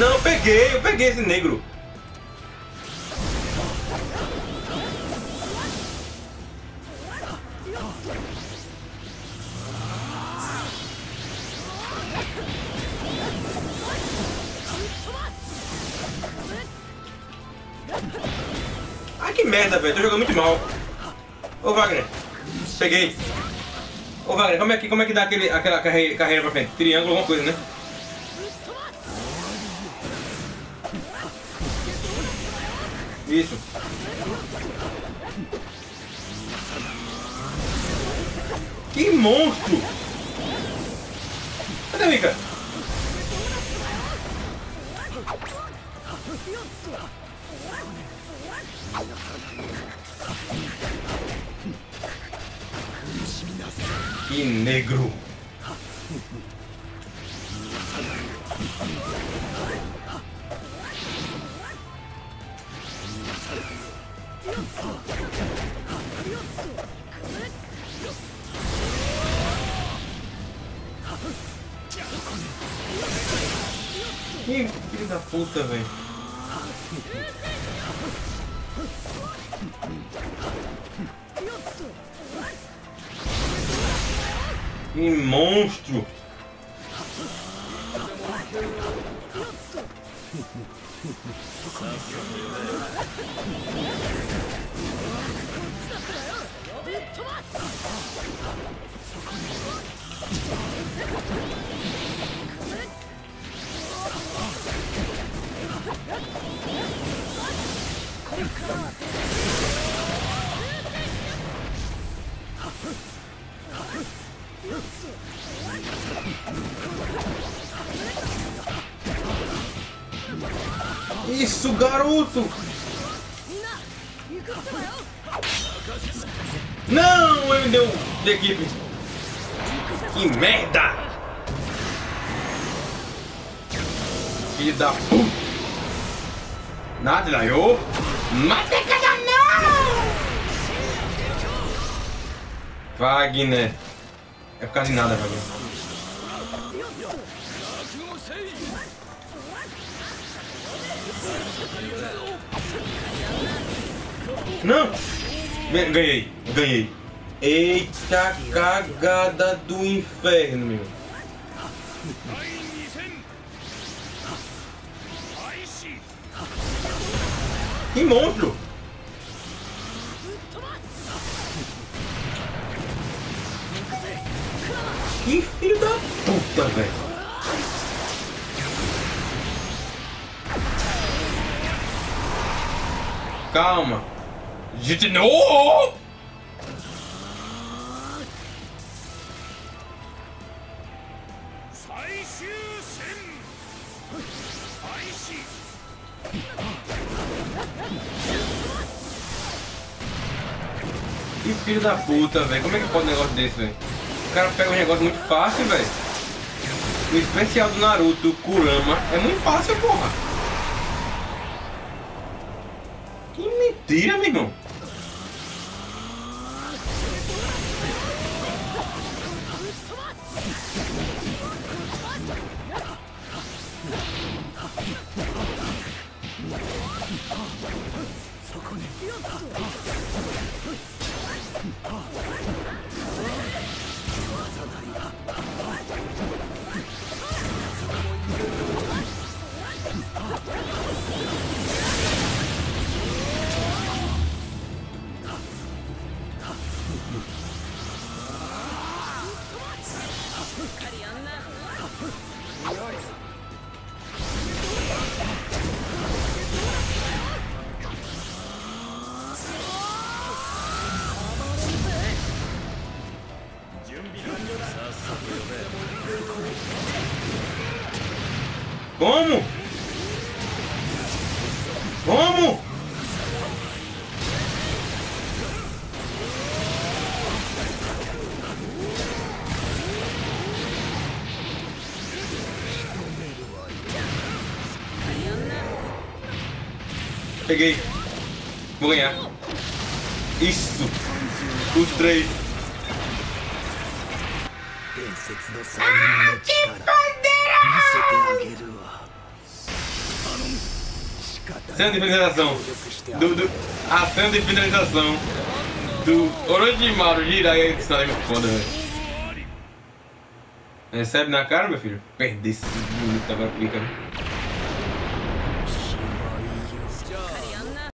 Não, eu peguei esse negro. Ai, que merda, velho. Tô jogando muito mal. Ô, Wagner. Peguei. Ô, Wagner, como é que dá aquela carreira pra frente? Triângulo, alguma coisa, né? Isso. Que monstro! Cadê a Mika? Que negro! Que filho da puta, velho. Que monstro. Isso, garoto! Não, ele me deu de equipe. Que merda! Filho da puta! Nada, Laio! Mata cada não! Wagner! É por causa de nada, Wagner. Não! Ganhei. Eita cagada do inferno, meu. Que monstro! Que filho da puta, velho. Calma. Gente, não! Que filho da puta, velho. Como é que pode um negócio desse, velho? O cara pega um negócio muito fácil, velho. O especial do Naruto, o Kurama, é muito fácil, porra. Que mentira, meu irmão. Como? Como? Peguei. Vou ganhar. Isso. Os três. Ah, que poderoso! cena de finalização. A cena de finalização do Orochimaru girar e esse é muito foda, velho. Recebe na cara, meu filho? Perder esse bonito agora, pica, né?